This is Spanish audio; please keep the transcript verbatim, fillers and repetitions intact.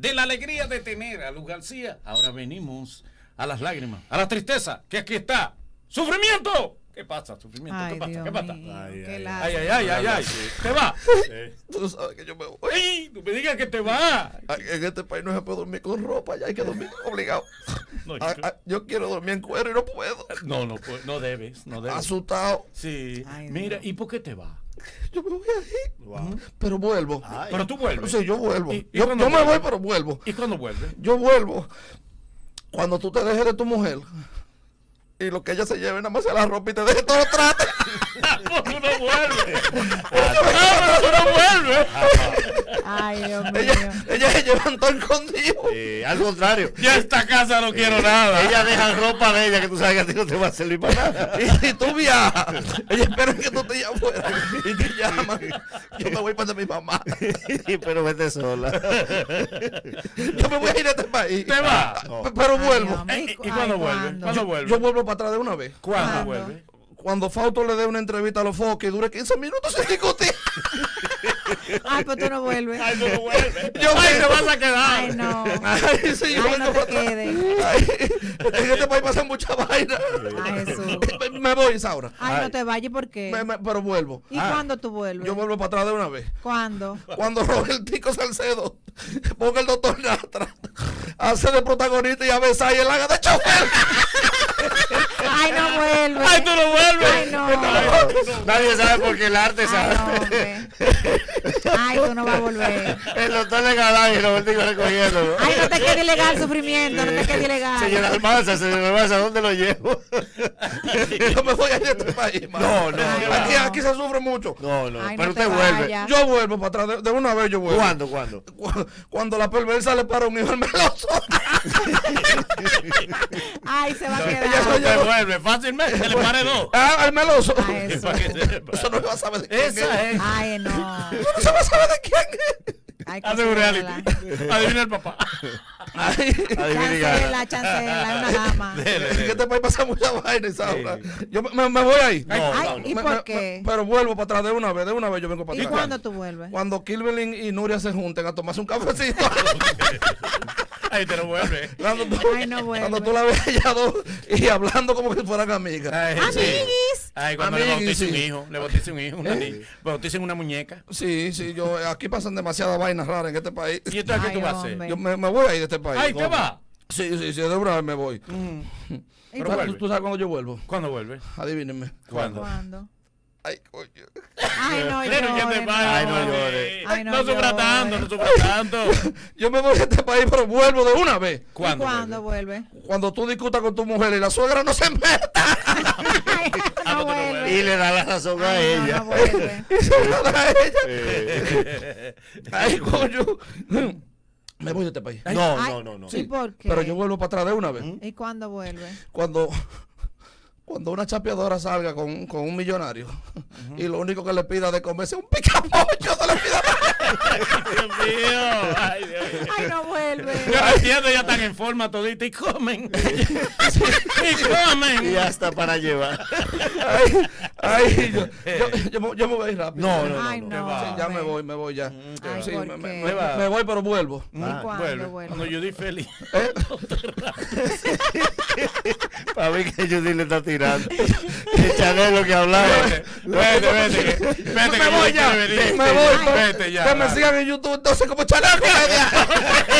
de la alegría de tener a Luz García, ahora venimos a las lágrimas, a la tristeza, que aquí está. ¡Sufrimiento! ¿Qué pasa, sufrimiento? Ay, ¿Qué pasa? Dios ¿Qué pasa? mío, Ay, qué ay, lástima. ay, ay, ay, ay. ¿Te va? Eh, Tú sabes que yo me voy. ¡Ay! ¡Tú me digas que te va! En este país no se puede dormir con ropa, ya hay que dormir obligado. No, Ah, ah, yo quiero dormir en cuero y no puedo. no, no, pues, no debes, no debes. Asustado. Sí. Ay, Mira, Dios. ¿y por qué te va? Yo me voy ahí. wow. Pero vuelvo. Ay. Pero tú vuelves. Sí, yo vuelvo. ¿Y- y yo cuándo yo me voy, vuelves? pero vuelvo. ¿Y cuándo vuelves? Yo vuelvo. Cuando tú te dejes de tu mujer y lo que ella se lleve nada más sea la ropa y te deje todo lo trate. Tú no vuelves. Ah, tú no vuelves. Ay, Dios mío. ella, ella se llevan todo escondido. Eh, al contrario. Ya esta casa no quiero nada. Ella deja ropa de ella que tú sabes que a ti no te va a servir para nada. Y si tú viajas, ella espera que tú estés allá afuera y te llaman. Yo me voy para mi mamá. Pero vete sola. Yo me voy a ir de este país. ¿Te va? P- Pero Ay, vuelvo. Dios mío. ¿Y, y Ay, cuándo vuelves? ¿cuándo? ¿Cuándo Yo vuelves? vuelvo para atrás de una vez. ¿Cuándo ¿Cuándo? vuelves? Cuando Fausto le dé una entrevista a los focos y dure quince minutos sin discutir. Ay, pues tú no vuelves. Ay, tú no vuelves. Yo Ay, me- te vas a quedar. Ay, no. Ay, sí, yo Ay, vengo no te para atrás. quedes. Ay, en este país pasan muchas vainas. Ay, Jesús. Me- Me voy, Saura. Ay, no te vayas, ¿por qué? Me- me- pero vuelvo. ¿Y Ah. cuándo tú vuelves? Yo vuelvo para atrás de una vez. ¿Cuándo? Cuando Robertico Salcedo ponga el doctor Natra, hace de protagonista y a besar y él haga de chofer. Ay, no vuelves. Ay, tú no vuelves. Ay, no. Nadie sabe por qué el arte Ay, sabe. no, hombre. Ay, tú no vas a volver. El doctor le gana y Robertico recogiéndolo. Ay, no te quede ilegal sufrimiento, no te quede ilegal. Señor Almanza, señor Almanza, ¿dónde lo llevo? Yo me voy a ir de este país, mano. No, no, no. Aquí, aquí se sufre mucho. No, no, Ay, pero no te usted vuelve. vayas. Yo vuelvo para atrás, de, de una vez yo vuelvo. ¿Cuándo, cuándo? Cu- Cuando la perversa le para un hijo al meloso. Ay, se va a Ella quedar. no te vuelve fácilmente. Le pare dos. Ah, al meloso. Ay, eso. Para que sepa. Eso no se va a saber de quién Esa es. Ay, no. No se va a saber de quién es. Ay, Hace un cancela. reality. Adivina el papá. Ay, Adivine y gana. Chancela, chancela, es una dama. en este país pasa muchas vainas, Saura. Yo me, me- me voy ahí. No, Ay, no, no. ¿y Me- por me- qué? me- pero vuelvo para atrás de una vez, de una vez yo vengo para ¿Y atrás. cuándo tú vuelves? Cuando Kilbelin y Nuria se junten a tomarse un cafecito. Ahí te lo vuelve. cuando, tú, Ay, no vuelve. cuando tú la ves allá dos y hablando como que fueran amigas. Ay, sí. Amiguis. Ay, cuando Amiguis, le bautice un sí. hijo, le bautice un hijo, una Eh. niña, bauticen una muñeca. Sí, sí, yo aquí pasan demasiadas vainas raras en este país. ¿Y entonces qué Ay, tú vas a hacer? hombre. Yo me, me voy a ir de este país. Ay, ¿te va? Sí, sí, sí, de una vez me voy. ¿Y Pero por- vuelve. ¿Tú, tú sabes cuándo yo vuelvo? ¿Cuándo vuelve? Adivínenme. ¿Cuándo? ¿Cuándo? Ay, coño. Ay, no Pero que te llores, vaya, Ay, no no llores. Ay, no No sufra llores. tanto, no sufra tanto. Yo me voy de este país, pero vuelvo de una vez. ¿Y ¿Cuándo? cuándo vuelve? vuelve? Cuando tú discutas con tu mujer y la suegra no se meta. Ay, Ah, no no te lo vuelve. Y le da la razón a Ay, no, ella. no vuelve. Y se la da a ella. Eh, Ay, coño. Me voy de este país. no, Ay, no, no, no. ¿Y por qué? Pero yo vuelvo para atrás de una vez. ¿Y cuándo vuelve? Cuando, cuando una chapeadora salga con, con un millonario y lo único que le pida de comer es un picapollo, se le pida. Dios mío. Ay, Dios mío. Ay, no vuelve. Yo entiendo, ya están en forma todita y comen. Y comen. Y hasta para llevar. Ay, ay, yo, yo, yo, me- yo me voy a ir rápido. No, no, Ay, no. no. va. Sí, ya me hombre. voy, me voy ya. Ay, Sí, ¿por me, qué? me- me- me voy, pero vuelvo. ¿Y Ah, cuándo vuelve. vuelve? Cuando yo di feliz. ¿Eh? Para ver que Judy le está tirando. El Chanel lo que hablaba. Vete, vete, vete. que- Vete, que Me voy yo ya. quiero venir. Me voy. Vete ya. Que me sigan en YouTube entonces como chaleco.